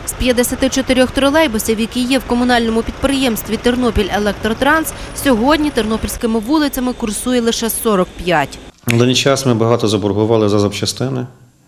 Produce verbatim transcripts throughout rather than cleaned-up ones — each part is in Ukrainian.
З п'ятдесяти чотирьох тролейбусів, які є в комунальному підприємстві «Тернопіль-Електротранс», сьогодні тернопільськими вулицями курсує лише сорок п'ять. На даний час ми багато заборгували за запчастини.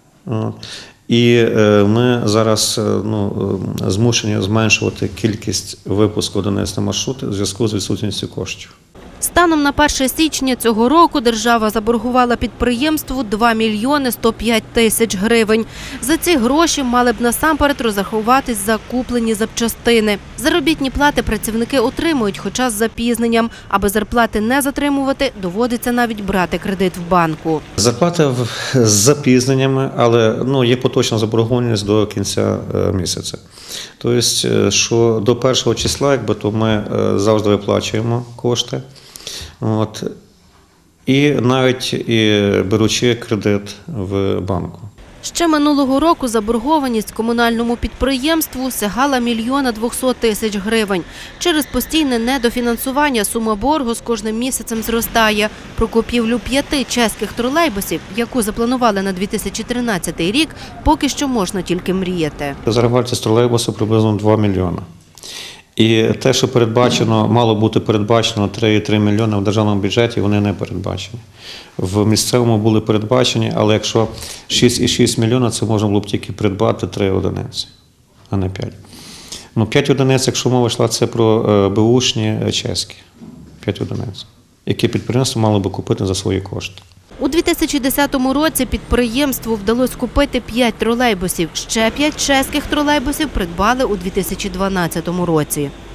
І ми зараз ну, змушені зменшувати кількість випуску одиниць на маршрути в зв'язку з відсутністю коштів. Станом на перше січня цього року держава заборгувала підприємству два мільйони сто п'ять тисяч гривень. За ці гроші мали б насамперед розрахуватись за куплені запчастини. Заробітні плати працівники отримують, хоча з запізненням. Аби зарплати не затримувати, доводиться навіть брати кредит в банку. Зарплата з запізненнями, але ну, є поточна заборгованість до кінця місяця. Тобто, що до першого числа, якби, то ми завжди виплачуємо кошти. От. І навіть і беручи кредит в банку. Ще минулого року заборгованість комунальному підприємству сягала мільйона двохсот тисяч гривень. Через постійне недофінансування сума боргу з кожним місяцем зростає. Про купівлю п'яти чеських тролейбусів, яку запланували на дві тисячі тринадцятий рік, поки що можна тільки мріяти. Зарплата тролейбусу приблизно два мільйони. І те, що передбачено, мало бути передбачено три цілих три мільйони в державному бюджеті, вони не передбачені. В місцевому були передбачені, але якщо шість цілих шість мільйона, це можна було б тільки придбати три одиниці, а не п'ять. Ну, п'ять одиниць, якщо мова йшла, це про беушні чеські, п'ять одиниць, які підприємство мало би купити за свої кошти. У дві тисячі десятому році підприємству вдалося купити п'ять тролейбусів. Ще п'ять чеських тролейбусів придбали у дві тисячі дванадцятому році.